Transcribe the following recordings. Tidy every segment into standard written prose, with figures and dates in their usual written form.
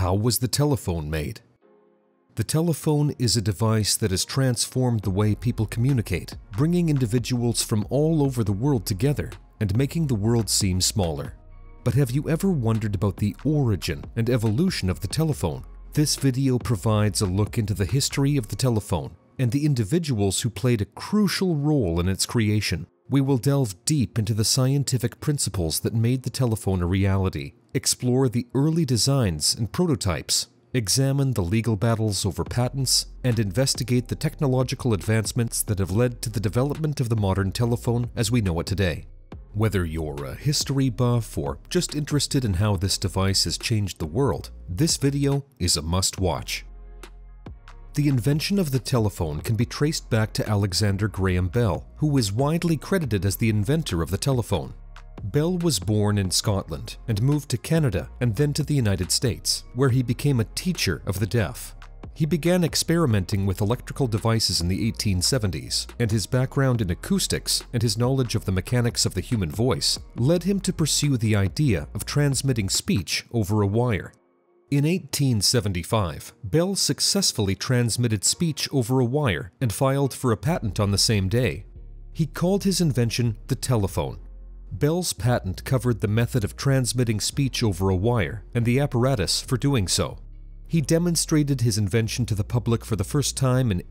How was the telephone made? The telephone is a device that has transformed the way people communicate, bringing individuals from all over the world together and making the world seem smaller. But have you ever wondered about the origin and evolution of the telephone? This video provides a look into the history of the telephone and the individuals who played a crucial role in its creation. We will delve deep into the scientific principles that made the telephone a reality, explore the early designs and prototypes, examine the legal battles over patents, and investigate the technological advancements that have led to the development of the modern telephone as we know it today. Whether you're a history buff or just interested in how this device has changed the world, this video is a must-watch. The invention of the telephone can be traced back to Alexander Graham Bell, who is widely credited as the inventor of the telephone. Bell was born in Scotland and moved to Canada and then to the United States, where he became a teacher of the deaf. He began experimenting with electrical devices in the 1870s, and his background in acoustics and his knowledge of the mechanics of the human voice led him to pursue the idea of transmitting speech over a wire. In 1875, Bell successfully transmitted speech over a wire and filed for a patent on the same day. He called his invention the telephone. Bell's patent covered the method of transmitting speech over a wire and the apparatus for doing so. He demonstrated his invention to the public for the first time in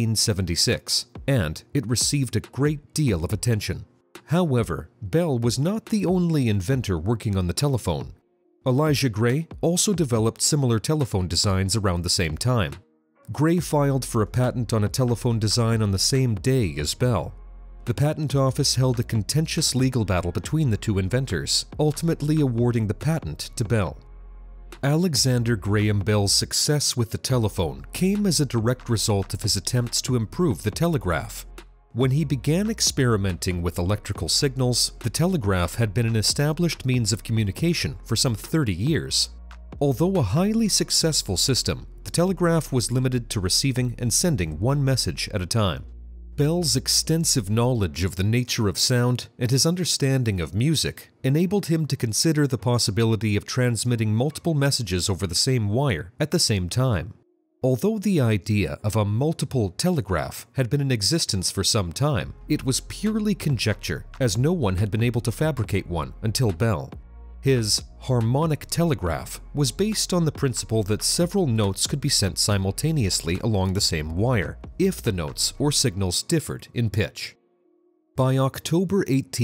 1876, and it received a great deal of attention. However, Bell was not the only inventor working on the telephone. Elijah Gray also developed similar telephone designs around the same time. Gray filed for a patent on a telephone design on the same day as Bell. The patent office held a contentious legal battle between the two inventors, ultimately awarding the patent to Bell. Alexander Graham Bell's success with the telephone came as a direct result of his attempts to improve the telegraph. When he began experimenting with electrical signals, the telegraph had been an established means of communication for some 30 years. Although a highly successful system, the telegraph was limited to receiving and sending one message at a time. Bell's extensive knowledge of the nature of sound and his understanding of music enabled him to consider the possibility of transmitting multiple messages over the same wire at the same time. Although the idea of a multiple telegraph had been in existence for some time, it was purely conjecture, as no one had been able to fabricate one until Bell. His harmonic telegraph was based on the principle that several notes could be sent simultaneously along the same wire, if the notes or signals differed in pitch. By October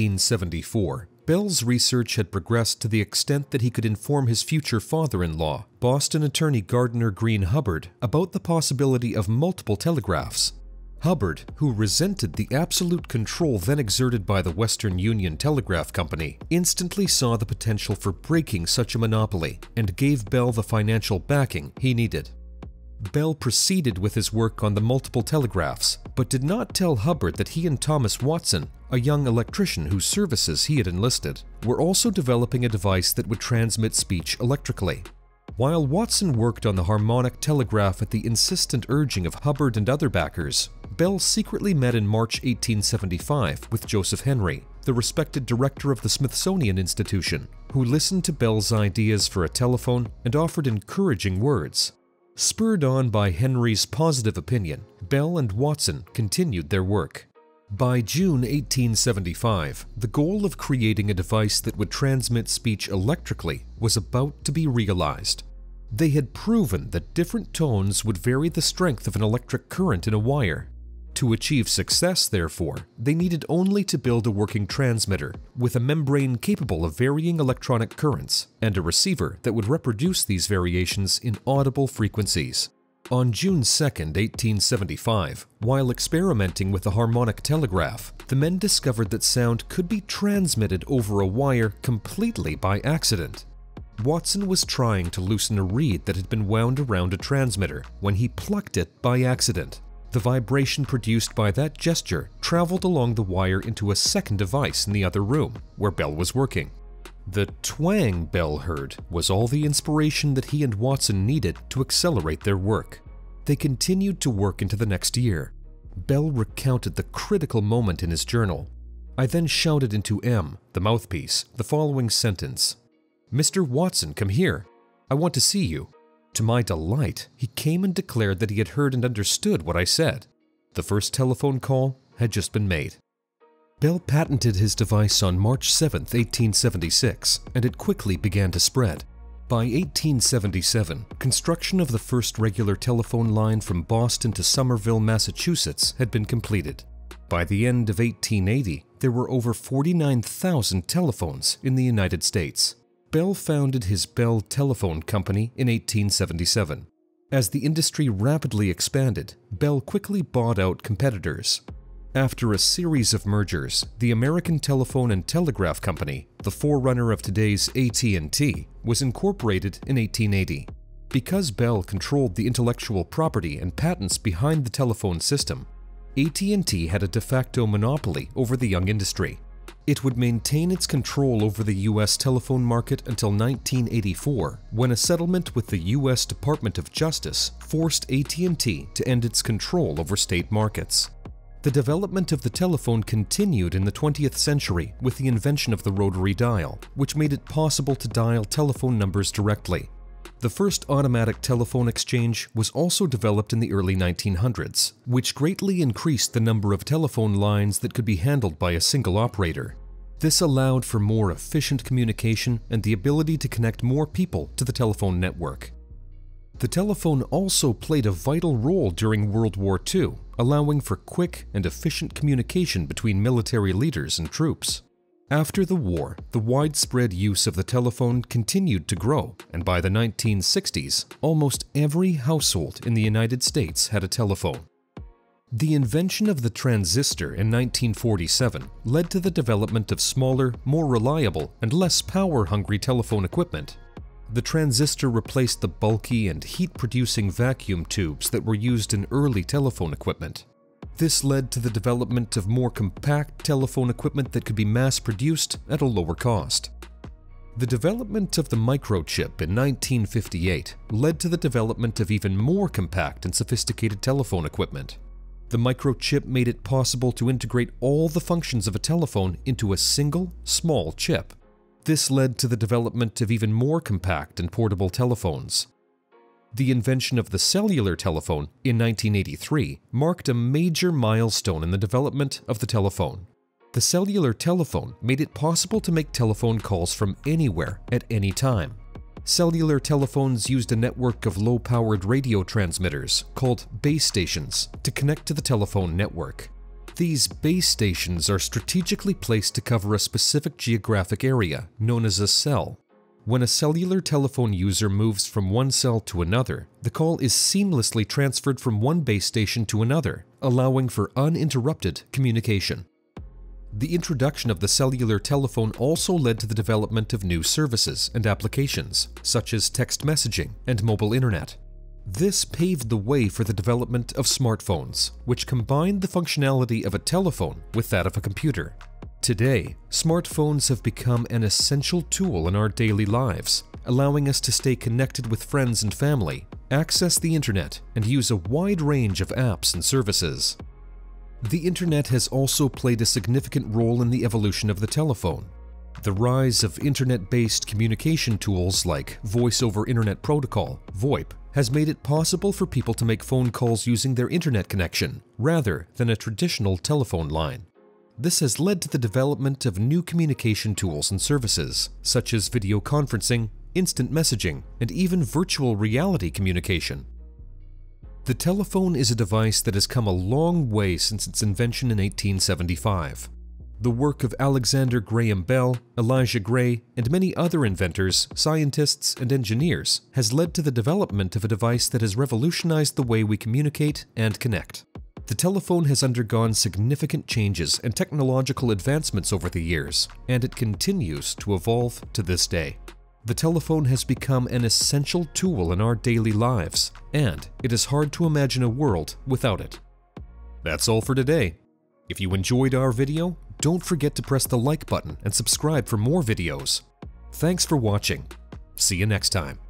1874, Bell's research had progressed to the extent that he could inform his future father-in-law, Boston attorney Gardner Greene Hubbard, about the possibility of multiple telegraphs. Hubbard, who resented the absolute control then exerted by the Western Union Telegraph Company, instantly saw the potential for breaking such a monopoly and gave Bell the financial backing he needed. Bell proceeded with his work on the multiple telegraphs, but did not tell Hubbard that he and Thomas Watson, a young electrician whose services he had enlisted, were also developing a device that would transmit speech electrically. While Watson worked on the harmonic telegraph at the insistent urging of Hubbard and other backers, Bell secretly met in March 1875 with Joseph Henry, the respected director of the Smithsonian Institution, who listened to Bell's ideas for a telephone and offered encouraging words. Spurred on by Henry's positive opinion, Bell and Watson continued their work. By June 1875, the goal of creating a device that would transmit speech electrically was about to be realized. They had proven that different tones would vary the strength of an electric current in a wire. To achieve success, therefore, they needed only to build a working transmitter with a membrane capable of varying electronic currents and a receiver that would reproduce these variations in audible frequencies. On June 2, 1875, while experimenting with the harmonic telegraph, the men discovered that sound could be transmitted over a wire completely by accident. Watson was trying to loosen a reed that had been wound around a transmitter when he plucked it by accident. The vibration produced by that gesture traveled along the wire into a second device in the other room, where Bell was working. The twang Bell heard was all the inspiration that he and Watson needed to accelerate their work. They continued to work into the next year. Bell recounted the critical moment in his journal. I then shouted into M, the mouthpiece, the following sentence. "Mr. Watson, come here. I want to see you." To my delight, he came and declared that he had heard and understood what I said. The first telephone call had just been made. Bell patented his device on March 7, 1876, and it quickly began to spread. By 1877, construction of the first regular telephone line from Boston to Somerville, Massachusetts had been completed. By the end of 1880, there were over 49,000 telephones in the United States. Bell founded his Bell Telephone Company in 1877. As the industry rapidly expanded, Bell quickly bought out competitors. After a series of mergers, the American Telephone and Telegraph Company, the forerunner of today's AT&T, was incorporated in 1880. Because Bell controlled the intellectual property and patents behind the telephone system, AT&T had a de facto monopoly over the young industry. It would maintain its control over the U.S. telephone market until 1984, when a settlement with the U.S. Department of Justice forced AT&T to end its control over state markets. The development of the telephone continued in the 20th century with the invention of the rotary dial, which made it possible to dial telephone numbers directly. The first automatic telephone exchange was also developed in the early 1900s, which greatly increased the number of telephone lines that could be handled by a single operator. This allowed for more efficient communication and the ability to connect more people to the telephone network. The telephone also played a vital role during World War II, allowing for quick and efficient communication between military leaders and troops. After the war, the widespread use of the telephone continued to grow, and by the 1960s, almost every household in the United States had a telephone. The invention of the transistor in 1947 led to the development of smaller, more reliable, and less power-hungry telephone equipment. The transistor replaced the bulky and heat-producing vacuum tubes that were used in early telephone equipment. This led to the development of more compact telephone equipment that could be mass-produced at a lower cost. The development of the microchip in 1958 led to the development of even more compact and sophisticated telephone equipment. The microchip made it possible to integrate all the functions of a telephone into a single, small chip. This led to the development of even more compact and portable telephones. The invention of the cellular telephone in 1983 marked a major milestone in the development of the telephone. The cellular telephone made it possible to make telephone calls from anywhere at any time. Cellular telephones used a network of low-powered radio transmitters called base stations to connect to the telephone network. These base stations are strategically placed to cover a specific geographic area known as a cell. When a cellular telephone user moves from one cell to another, the call is seamlessly transferred from one base station to another, allowing for uninterrupted communication. The introduction of the cellular telephone also led to the development of new services and applications, such as text messaging and mobile internet. This paved the way for the development of smartphones, which combined the functionality of a telephone with that of a computer. Today, smartphones have become an essential tool in our daily lives, allowing us to stay connected with friends and family, access the internet, and use a wide range of apps and services. The internet has also played a significant role in the evolution of the telephone. The rise of internet-based communication tools like Voice over Internet Protocol, VoIP, has made it possible for people to make phone calls using their internet connection rather than a traditional telephone line. This has led to the development of new communication tools and services, such as video conferencing, instant messaging, and even virtual reality communication. The telephone is a device that has come a long way since its invention in 1875. The work of Alexander Graham Bell, Elijah Gray, and many other inventors, scientists, and engineers has led to the development of a device that has revolutionized the way we communicate and connect. The telephone has undergone significant changes and technological advancements over the years, and it continues to evolve to this day. The telephone has become an essential tool in our daily lives, and it is hard to imagine a world without it. That's all for today. If you enjoyed our video, don't forget to press the like button and subscribe for more videos. Thanks for watching. See you next time.